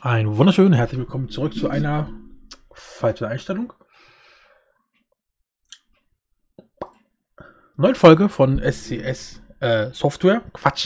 Ein wunderschönen herzlich willkommen zurück zu einer falschen Einstellung. Neuen Folge von SCS Software. Quatsch.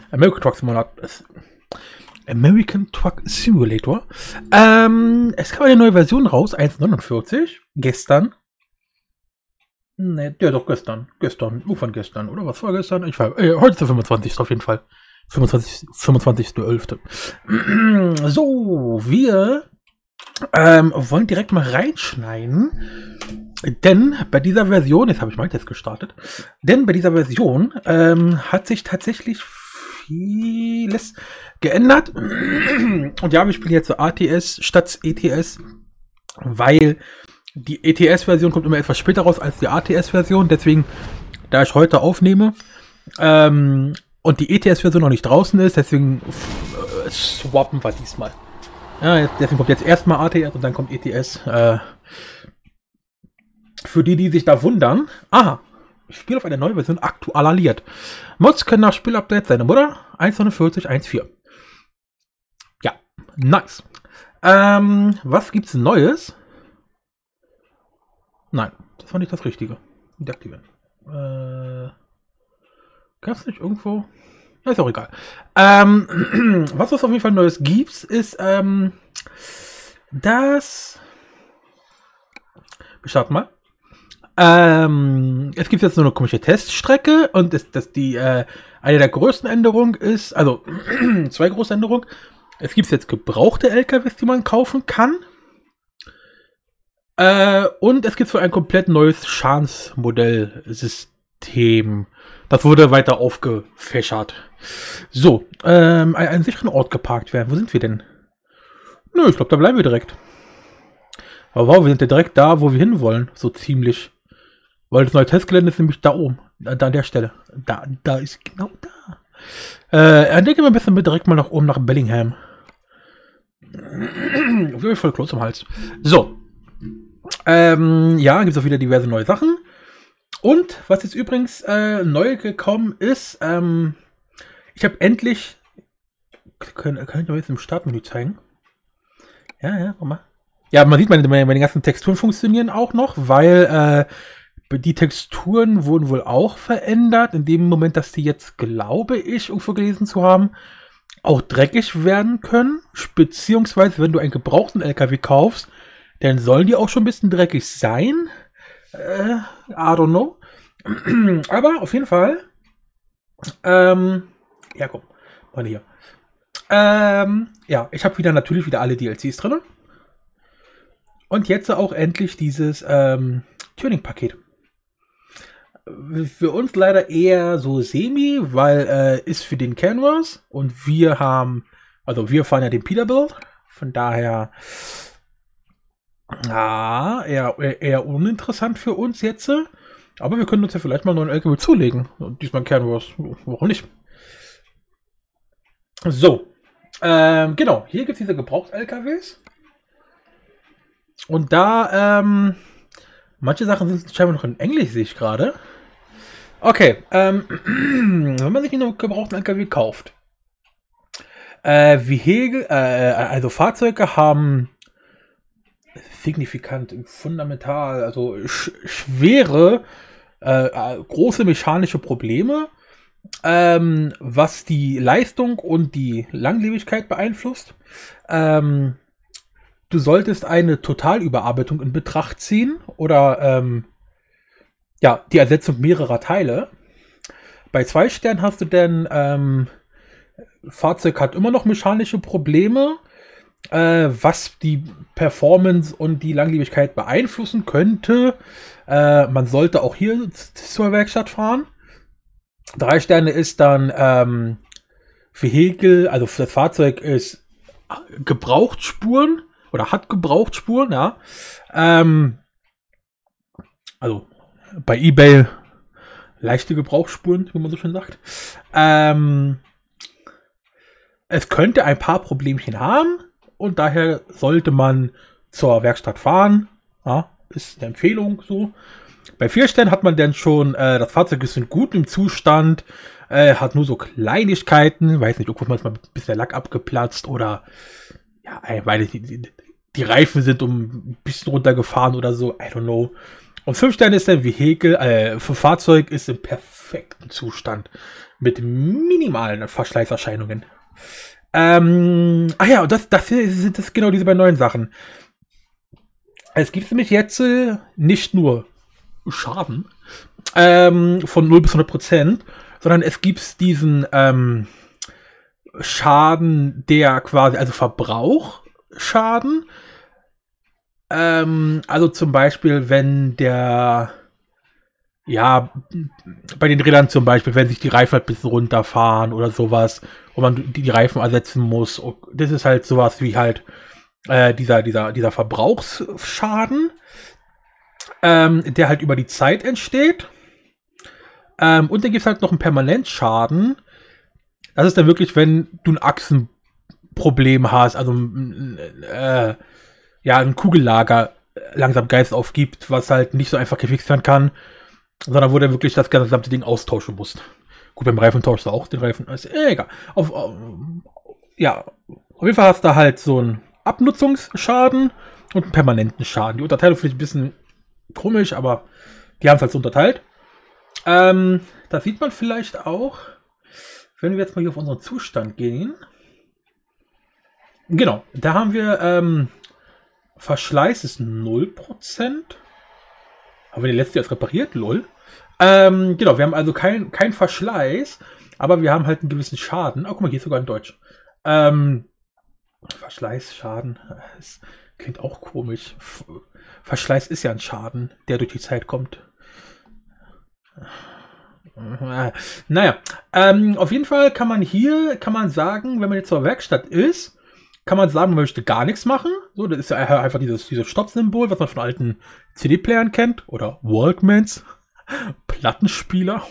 American Truck Simulator. Es kam eine neue Version raus, 1.49. Gestern. Ne, ja doch, gestern. Irgendwann gestern. Oder was war gestern? Ich weiß. Heute ist der 25. auf jeden Fall. 25.11. So, wir wollen direkt mal reinschneiden. Denn bei dieser Version, jetzt habe ich meinen Test gestartet, denn bei dieser Version hat sich tatsächlich vieles geändert. Und ja, wir spielen jetzt so ATS statt ETS, weil die ETS-Version kommt immer etwas später raus als die ATS-Version. Deswegen, da ich heute aufnehme, und die ETS-Version noch nicht draußen ist, deswegen swappen wir diesmal. Ja, deswegen kommt jetzt erstmal ATS und dann kommt ETS. Für die sich da wundern. Aha, ich spiele auf eine neue Version aktualisiert. Mods können nach Spielupdate seine Mutter 1.49.1.4. Ja, nice. Was gibt's Neues? Nein, das war nicht das Richtige. Deaktivieren. Gab's nicht irgendwo? Ja, ist auch egal. Was es auf jeden Fall Neues gibt, ist, das. Wir starten mal. Es gibt jetzt so eine komische Teststrecke und eine der größten Änderungen ist, also zwei große Änderungen. Es gibt jetzt gebrauchte LKWs, die man kaufen kann. Und es gibt so ein komplett neues Schadensmodellsystem. Das wurde weiter aufgefächert. So, einen sicheren Ort geparkt werden. Wo sind wir denn? Nö, ich glaube, da bleiben wir direkt. Aber wow, wir sind ja direkt da, wo wir hinwollen. So ziemlich. Weil das neue Testgelände ist nämlich da oben. Da an der Stelle. Da ist genau da. Dann denken wir ein bisschen direkt mal nach oben, nach Bellingham. Ich bin voll Kloß am Hals. So. Ja, gibt es auch wieder diverse neue Sachen. Und was jetzt übrigens neu gekommen ist, ich habe endlich, kann ich noch jetzt im Startmenü zeigen? Ja, guck mal. Ja, man sieht, meine ganzen Texturen funktionieren auch noch, weil die Texturen wurden wohl auch verändert, in dem Moment, dass die jetzt, glaube ich, irgendwo gelesen zu haben, auch dreckig werden können, beziehungsweise wenn du einen gebrauchten LKW kaufst, dann sollen die auch schon ein bisschen dreckig sein. I don't know. Aber auf jeden Fall. Ja, komm. Mal hier. Ja, ich habe natürlich wieder alle DLCs drin. Und jetzt auch endlich dieses Tuning-Paket. Für uns leider eher so semi, weil ist für den Canvas und wir fahren ja den Peterbilt. Von daher eher uninteressant für uns jetzt. Aber wir können uns ja vielleicht mal einen neuen LKW zulegen. Und diesmal Canvas. Warum nicht? So. Genau. Hier gibt es diese Gebrauchts-LKWs. Und da, manche Sachen sind scheinbar noch in Englisch, sehe ich gerade. Okay. Wenn man sich einen gebrauchten LKW kauft. Also Fahrzeuge haben signifikant, fundamental, also schwere, große mechanische Probleme, was die Leistung und die Langlebigkeit beeinflusst. Du solltest eine Totalüberarbeitung in Betracht ziehen oder ja, die Ersetzung mehrerer Teile. Bei 2 Sternen hast du dann Fahrzeug hat immer noch mechanische Probleme, was die Performance und die Langlebigkeit beeinflussen könnte. Man sollte auch hier zur Werkstatt fahren. 3 Sterne ist dann Vehikel, also das Fahrzeug ist Gebrauchtspuren oder hat Gebrauchtspuren, ja. Also bei eBay leichte Gebrauchsspuren, wie man so schön sagt. Es könnte ein paar Problemchen haben und daher sollte man zur Werkstatt fahren. Ja, ist eine Empfehlung so. Bei 4 Sternen hat man dann schon, das Fahrzeug ist in gutem Zustand, hat nur so Kleinigkeiten, weiß nicht, irgendwo ist mal ein bisschen der Lack abgeplatzt oder Ja, weil die Reifen sind ein bisschen runtergefahren oder so. I don't know. Und 5 Sterne ist ein Vehikel, für Fahrzeug ist im perfekten Zustand. Mit minimalen Verschleißerscheinungen. Ach ja, und das sind genau diese beiden neuen Sachen. Es gibt nämlich jetzt nicht nur Schaden von 0 bis 100%, sondern es gibt diesen Schaden, der quasi, also Verbrauchschaden. Also zum Beispiel, wenn der, ja, bei den Rädern zum Beispiel, wenn sich die Reifen halt ein bisschen runterfahren oder sowas, und man die Reifen ersetzen muss. Das ist halt sowas wie halt dieser Verbrauchsschaden, der halt über die Zeit entsteht. Und dann gibt es halt noch einen Permanentschaden. Das ist dann wirklich, wenn du ein Achsenproblem hast, also ein Kugellager langsam Geist aufgibt, was halt nicht so einfach gefixt werden kann, sondern wo du wirklich das gesamte Ding austauschen musst. Gut, beim Reifen tauschst du auch den Reifen. Ist egal. Auf jeden Fall hast du halt so einen Abnutzungsschaden und einen permanenten Schaden. Die Unterteilung finde ich ein bisschen komisch, aber die haben es halt so unterteilt. Das sieht man vielleicht auch, wenn wir jetzt mal hier auf unseren Zustand gehen. Genau, da haben wir Verschleiß ist 0%. Haben wir den letzten jetzt repariert? Lol. Genau, wir haben also kein Verschleiß, aber wir haben halt einen gewissen Schaden. Oh, guck mal, hier ist sogar in Deutsch. Verschleiß, Schaden. Das klingt auch komisch. Verschleiß ist ja ein Schaden, der durch die Zeit kommt. Naja, auf jeden Fall kann man sagen, wenn man jetzt zur Werkstatt ist, kann man sagen, man möchte gar nichts machen. So, das ist ja einfach dieses Stopp-Symbol, was man von alten CD-Playern kennt. Oder Walkmans. Plattenspieler.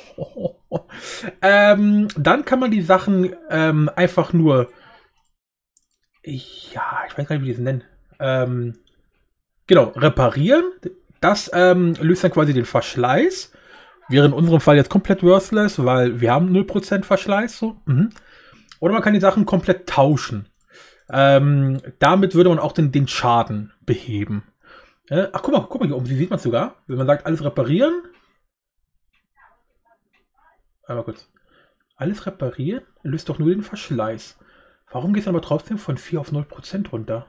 Dann kann man die Sachen einfach nur, ich weiß gar nicht, wie die es nennen. Genau, reparieren. Das löst dann quasi den Verschleiß. Wäre in unserem Fall jetzt komplett worthless, weil wir haben 0% Verschleiß. So. Oder man kann die Sachen komplett tauschen. Damit würde man auch den Schaden beheben. Ach, guck mal hier oben, wie sieht man es sogar? Wenn man sagt, alles reparieren. Einmal kurz. Alles reparieren löst doch nur den Verschleiß. Warum geht es aber trotzdem von 4 auf 0% runter?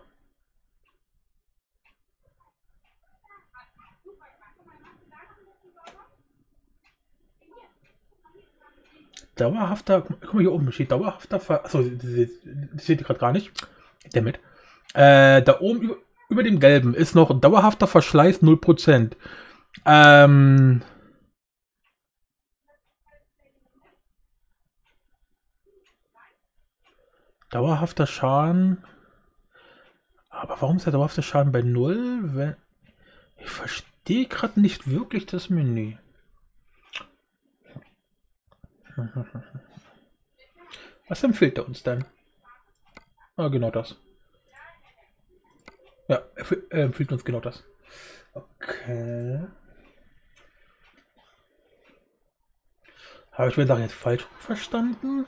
Dauerhafter, guck mal hier oben steht dauerhafter Achso, das steht gerade gar nicht. Damit. Da oben über dem gelben ist noch dauerhafter Verschleiß 0%. Dauerhafter Schaden. Aber warum ist der dauerhafte Schaden bei 0? Ich verstehe gerade nicht wirklich das Menü. Was empfiehlt er uns denn? Ah, genau das. Ja, er empfiehlt uns genau das. Okay. Habe ich mir Sachen jetzt falsch verstanden?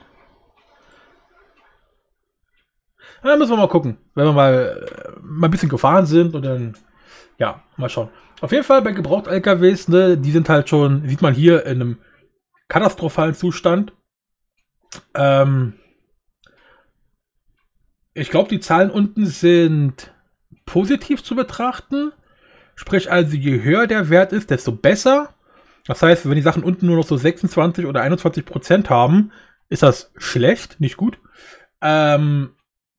Da müssen wir mal gucken, wenn wir mal ein bisschen gefahren sind und dann, ja, mal schauen. Auf jeden Fall bei Gebraucht-LKWs, ne, die sind halt schon, sieht man hier in einem katastrophalen Zustand. Ich glaube, die Zahlen unten sind positiv zu betrachten. Sprich also, je höher der Wert ist, desto besser. Das heißt, wenn die Sachen unten nur noch so 26 oder 21% haben, ist das schlecht, nicht gut. Können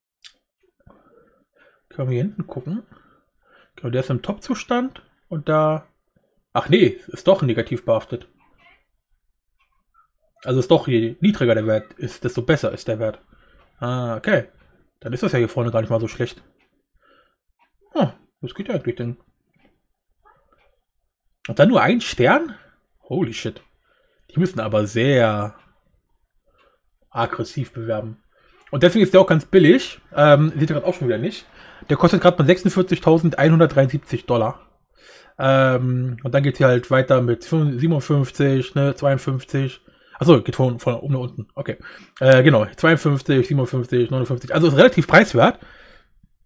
wir hier hinten gucken. Genau, der ist im Top-Zustand und da... Ach nee, ist doch negativ behaftet. Also ist doch, je niedriger der Wert ist, desto besser ist der Wert. Ah, okay. Dann ist das ja hier vorne gar nicht mal so schlecht. Oh, das geht ja eigentlich denn. Und dann nur ein Stern? Holy shit. Die müssen aber sehr aggressiv bewerben. Und deswegen ist der auch ganz billig. Seht ihr gerade auch schon wieder nicht. Der kostet gerade mal 46.173 $. Und dann geht es hier halt weiter mit 57, ne, 52. Achso, geht von oben nach unten. Okay. Genau, 52, 57, 59. Also ist relativ preiswert.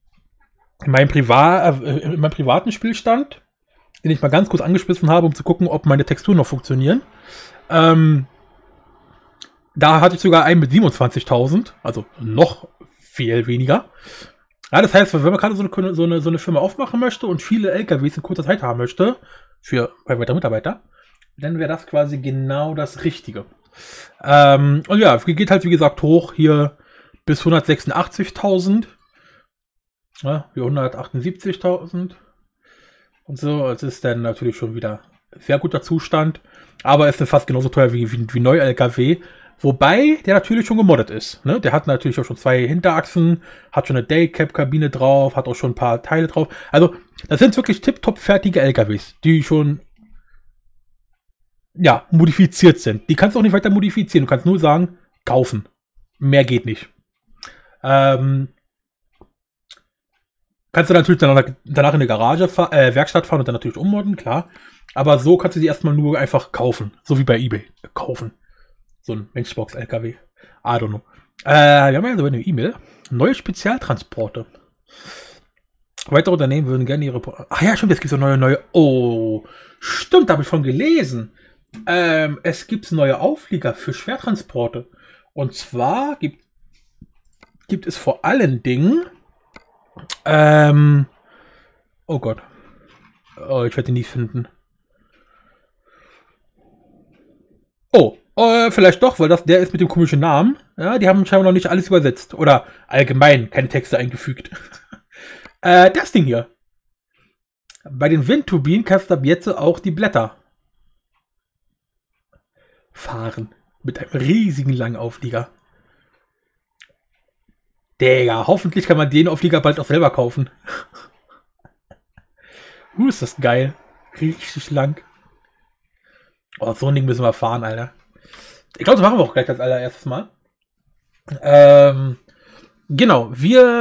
in meinem privaten Spielstand, den ich mal ganz kurz angeschmissen habe, um zu gucken, ob meine Texturen noch funktionieren. Da hatte ich sogar einen mit 27.000, also noch viel weniger. Ja, das heißt, wenn man gerade so eine Firma aufmachen möchte und viele LKWs in kurzer Zeit haben möchte, für weitere Mitarbeiter, dann wäre das quasi genau das Richtige. Und ja, geht halt wie gesagt hoch hier bis 186.000. Ja, 178.000. Und so, es ist dann natürlich schon wieder sehr guter Zustand, aber ist fast genauso teuer wie neu LKW. Wobei der natürlich schon gemoddet ist. Ne? Der hat natürlich auch schon 2 Hinterachsen, hat schon eine Daycap-Kabine drauf, hat auch schon ein paar Teile drauf. Also, das sind wirklich tipptopp fertige LKWs, die schon ja, modifiziert sind. Die kannst du auch nicht weiter modifizieren. Du kannst nur sagen, kaufen. Mehr geht nicht. Kannst du natürlich danach in eine Werkstatt fahren und dann natürlich ummodden, klar. Aber so kannst du sie erstmal nur einfach kaufen. So wie bei eBay. Kaufen. So ein Matchbox-LKW. I don't know. Wir haben ja so eine E-Mail. Neue Spezialtransporte. Weitere Unternehmen würden gerne ihre... Ach ja, stimmt, es gibt so neue... Oh, stimmt, da habe ich von gelesen. Es gibt neue Auflieger für Schwertransporte. Und zwar gibt es vor allen Dingen... oh Gott. Oh, ich werde ihn nie finden. Oh, vielleicht doch, weil der ist mit dem komischen Namen. Ja, die haben scheinbar noch nicht alles übersetzt. Oder allgemein keine Texte eingefügt. Das Ding hier. Bei den Windturbinen kannst du ab jetzt auch die Blätter fahren. Mit einem riesigen langen Auflieger. Digga, hoffentlich kann man den Auflieger bald auch selber kaufen. Ist das geil. Richtig lang. Oh, so ein Ding müssen wir fahren, Alter. Ich glaube, das machen wir auch gleich als allererstes Mal. Genau, wir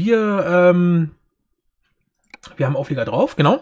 haben Auflieger drauf, genau.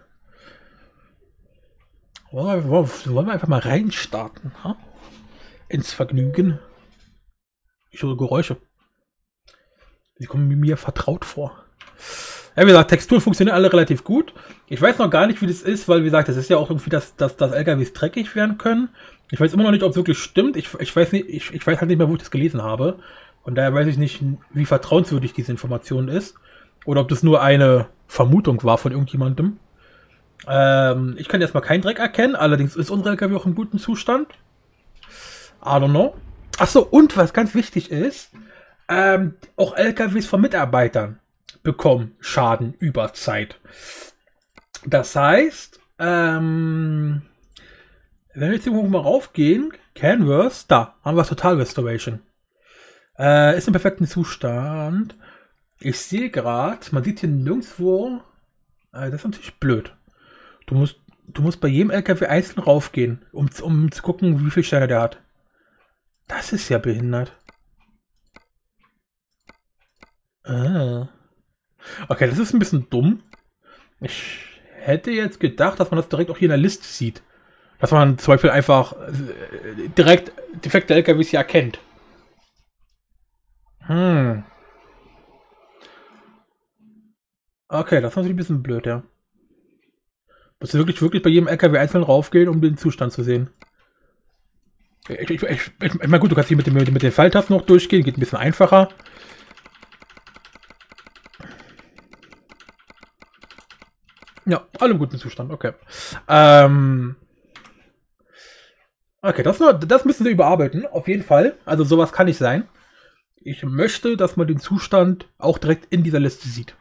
Wollen wir einfach mal reinstarten, ha? Ins Vergnügen. Ich höre Geräusche. Sie kommen mir vertraut vor. Ja, wie gesagt, Texturen funktionieren alle relativ gut. Ich weiß noch gar nicht, wie das ist, weil, wie gesagt, das ist ja auch irgendwie, dass LKWs dreckig werden können. Ich weiß immer noch nicht, ob es wirklich stimmt. Ich weiß nicht, ich weiß halt nicht mehr, wo ich das gelesen habe. Und daher weiß ich nicht, wie vertrauenswürdig diese Information ist. Oder ob das nur eine Vermutung war von irgendjemandem. Ich kann erstmal keinen Dreck erkennen. Allerdings ist unser LKW auch im guten Zustand. I don't know. Achso, und was ganz wichtig ist, auch LKWs von Mitarbeitern bekommen Schaden über Zeit. Das heißt, wenn wir jetzt irgendwo mal raufgehen, Canvas, da haben wir Total Restoration. Ist im perfekten Zustand. Ich sehe gerade, man sieht hier nirgendwo, das ist natürlich blöd. Du musst bei jedem LKW einzeln raufgehen, um zu gucken, wie viele Steine der hat. Das ist ja behindert. Okay, das ist ein bisschen dumm. Ich hätte jetzt gedacht, dass man das direkt auch hier in der Liste sieht. Dass man zum Beispiel einfach direkt defekte LKWs hier erkennt. Okay, das ist natürlich ein bisschen blöd, ja. Musst du wirklich bei jedem LKW einzeln raufgehen, um den Zustand zu sehen. Ich meine, gut, du kannst hier mit den Pfeiltasten noch durchgehen, geht ein bisschen einfacher. Ja, alle im guten Zustand, okay. Okay, das müssen wir überarbeiten, auf jeden Fall. Also sowas kann nicht sein. Ich möchte, dass man den Zustand auch direkt in dieser Liste sieht.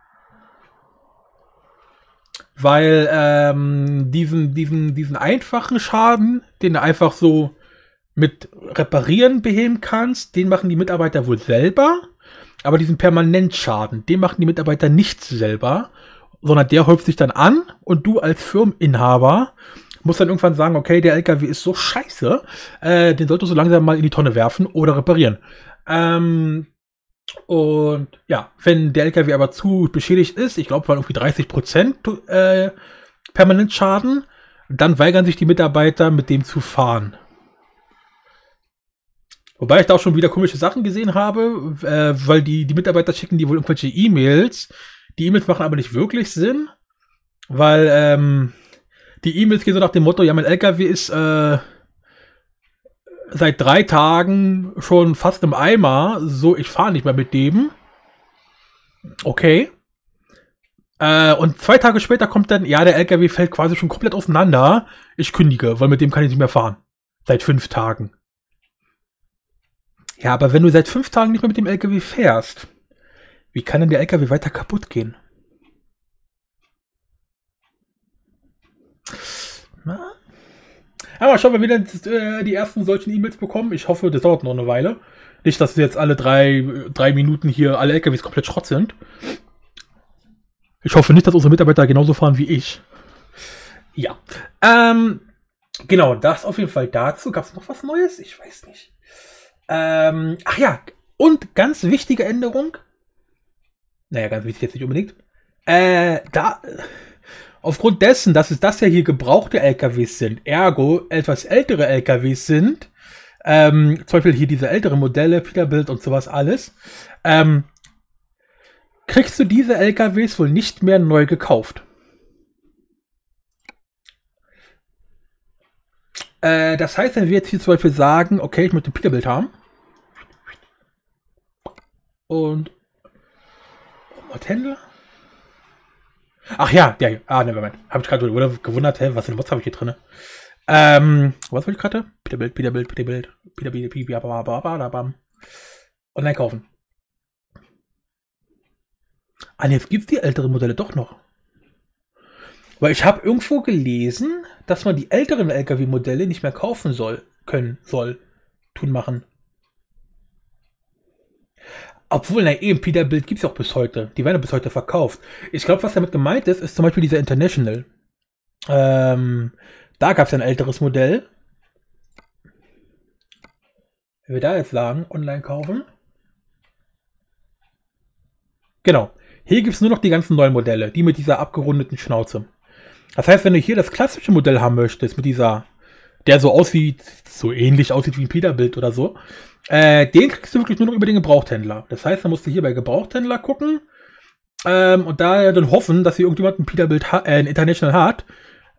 Weil diesen einfachen Schaden, den du einfach so mit Reparieren beheben kannst, den machen die Mitarbeiter wohl selber. Aber diesen Permanentschaden, den machen die Mitarbeiter nicht selber, sondern der häuft sich dann an und du als Firmeninhaber musst dann irgendwann sagen, okay, der LKW ist so scheiße, den solltest du langsam mal in die Tonne werfen oder reparieren. Und ja, wenn der LKW aber zu beschädigt ist, ich glaube, waren irgendwie 30% Permanentschaden, dann weigern sich die Mitarbeiter, mit dem zu fahren. Wobei ich da auch schon wieder komische Sachen gesehen habe, weil die Mitarbeiter schicken die wohl irgendwelche E-Mails, Die E-Mails machen aber nicht wirklich Sinn, weil die E-Mails gehen so nach dem Motto, ja, mein LKW ist seit 3 Tagen schon fast im Eimer, so, ich fahre nicht mehr mit dem. Okay. Und 2 Tage später kommt dann, ja, der LKW fällt quasi schon komplett auseinander. Ich kündige, weil mit dem kann ich nicht mehr fahren. Seit 5 Tagen. Ja, aber wenn du seit 5 Tagen nicht mehr mit dem LKW fährst, wie kann denn der LKW weiter kaputt gehen? Na? Aber schauen wir wieder die ersten solchen E-Mails bekommen. Ich hoffe, das dauert noch eine Weile. Nicht, dass jetzt alle 3 Minuten hier alle LKWs komplett Schrott sind. Ich hoffe nicht, dass unsere Mitarbeiter genauso fahren wie ich. Ja. Genau, das auf jeden Fall dazu. Gab es noch was Neues? Ich weiß nicht. Ach ja, und ganz wichtige Änderung. Naja, ganz wichtig jetzt nicht unbedingt. Aufgrund dessen, dass es das ja hier gebrauchte LKWs sind, ergo etwas ältere LKWs sind, zum Beispiel hier diese älteren Modelle, Peterbilt und sowas alles, kriegst du diese LKWs wohl nicht mehr neu gekauft. Das heißt, wenn wir jetzt hier zum Beispiel sagen, okay, ich möchte ein Peterbilt haben. Und Händler? Ach ja, der. Ne, Moment. Habe ich gerade gewundert, was für eine Mods habe ich hier drin? Was wollte ich gerade? Peterbilt. Online kaufen. Ah, jetzt gibt es die älteren Modelle doch noch. Weil ich habe irgendwo gelesen, dass man die älteren LKW-Modelle nicht mehr kaufen machen. Obwohl, na eben, Peterbilt gibt es auch bis heute. Die werden bis heute verkauft. Ich glaube, was damit gemeint ist, ist zum Beispiel dieser International. Da gab es ein älteres Modell. Wenn wir da jetzt sagen, online kaufen. Genau. Hier gibt es nur noch die ganzen neuen Modelle, die mit dieser abgerundeten Schnauze. Das heißt, wenn du hier das klassische Modell haben möchtest, mit dieser, der so aussieht, so ähnlich aussieht wie ein Peterbilt oder so, den kriegst du wirklich nur noch über den Gebrauchthändler. Das heißt, da musst du hier bei Gebrauchthändler gucken und da dann hoffen, dass hier irgendjemand ein Peterbilt ein International hat.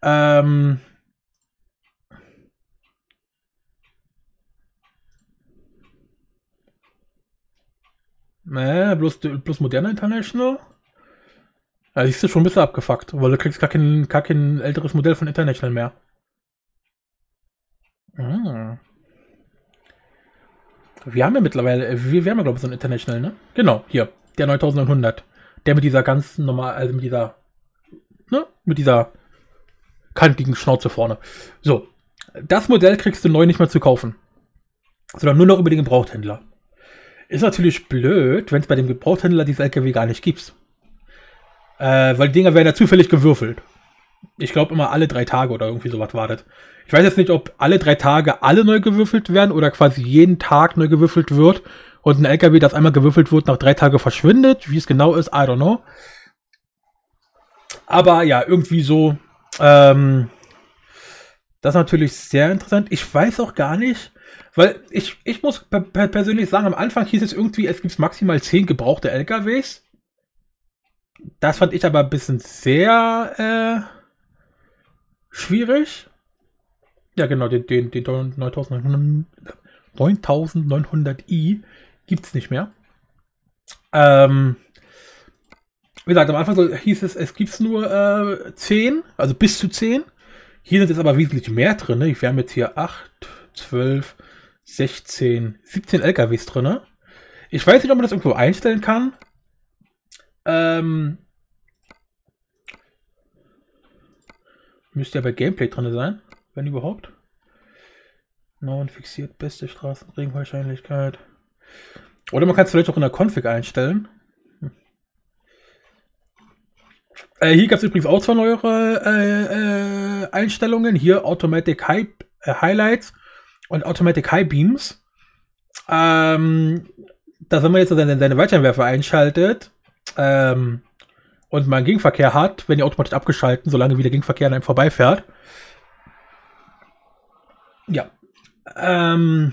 Bloß moderner International. Da siehst du schon ein bisschen abgefuckt, weil du kriegst gar kein älteres Modell von International mehr. Wir haben ja mittlerweile, wir haben ja glaube ich so ein International, ne? Genau, hier, der 9900. Der mit dieser ganz normal, also mit dieser kantigen Schnauze vorne. So, das Modell kriegst du neu nicht mehr zu kaufen. Sondern nur noch über den Gebrauchthändler. Ist natürlich blöd, wenn es bei dem Gebrauchthändler diese LKW gar nicht gibt. Weil die Dinger werden ja zufällig gewürfelt. Ich glaube immer alle 3 Tage oder irgendwie sowas war das. Ich weiß jetzt nicht, ob alle 3 Tage alle neu gewürfelt werden oder quasi jeden Tag neu gewürfelt wird und ein LKW, das einmal gewürfelt wird, nach 3 Tagen verschwindet. Wie es genau ist, I don't know. Aber ja, irgendwie so. Das ist natürlich sehr interessant. Ich weiß auch gar nicht, weil ich muss persönlich sagen, am Anfang hieß es irgendwie, es gibt maximal 10 gebrauchte LKWs. Das fand ich aber ein bisschen sehr schwierig. Ja, genau, den 9900i gibt es nicht mehr. Wie gesagt, am Anfang hieß es, es gibt nur 10, also bis zu 10. Hier sind jetzt aber wesentlich mehr drin. Ne? Wir haben jetzt hier 8, 12, 16, 17 LKWs drin. Ich weiß nicht, ob man das irgendwo einstellen kann. Müsste ja bei Gameplay drin sein, wenn überhaupt. Non fixiert, beste Straßenregenwahrscheinlichkeit. Oder man kann es vielleicht auch in der Config einstellen. Hier gab es übrigens auch 2 neuere Einstellungen. Hier Automatic Highlights und Automatic High Beams. Dass wenn man jetzt seine Weitscheinwerfer einschaltet und man Gegenverkehr hat, werden die automatisch abgeschalten, solange wie der Gegenverkehr an einem vorbeifährt. Ja.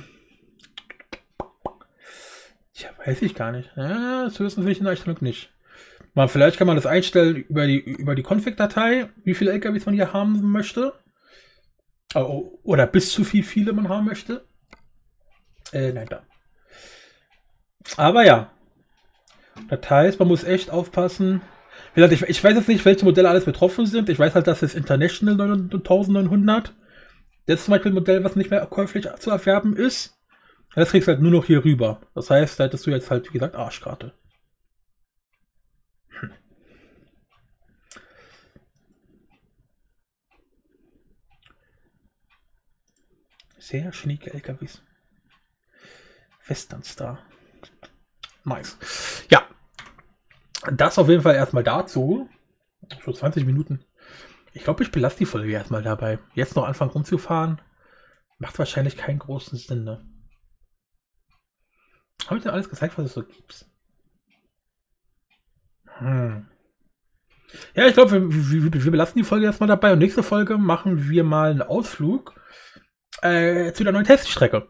Tja, weiß ich gar nicht. Ja, das höchstens will ich in der Einstellung nicht. Vielleicht kann man das einstellen über die Config-Datei, wie viele LKWs man hier haben möchte. Oder bis zu wie viele man haben möchte. Nein, da. Aber ja. Das heißt, man muss echt aufpassen. Wie gesagt, ich weiß jetzt nicht, welche Modelle alles betroffen sind. Ich weiß halt, dass das International 1900, das ist zum Beispiel ein Modell, was nicht mehr käuflich zu erwerben ist. Das kriegst du halt nur noch hier rüber. Das heißt, da hättest du jetzt halt, wie gesagt, Arschkarte. Sehr schnieke LKWs. Western Star. Nice. Ja. Das auf jeden Fall erstmal dazu. Schon 20 Minuten. Ich glaube, ich belasse die Folge erstmal dabei. Jetzt noch anfangen rumzufahren. Macht wahrscheinlich keinen großen Sinn, ne? Habe ich denn alles gezeigt, was es so gibt? Ja, ich glaube, wir belassen die Folge erstmal dabei und nächste Folge machen wir mal einen Ausflug zu der neuen Teststrecke.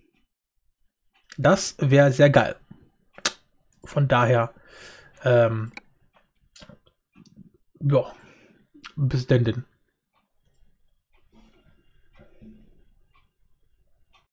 Das wäre sehr geil. Von daher, ja, bis denn.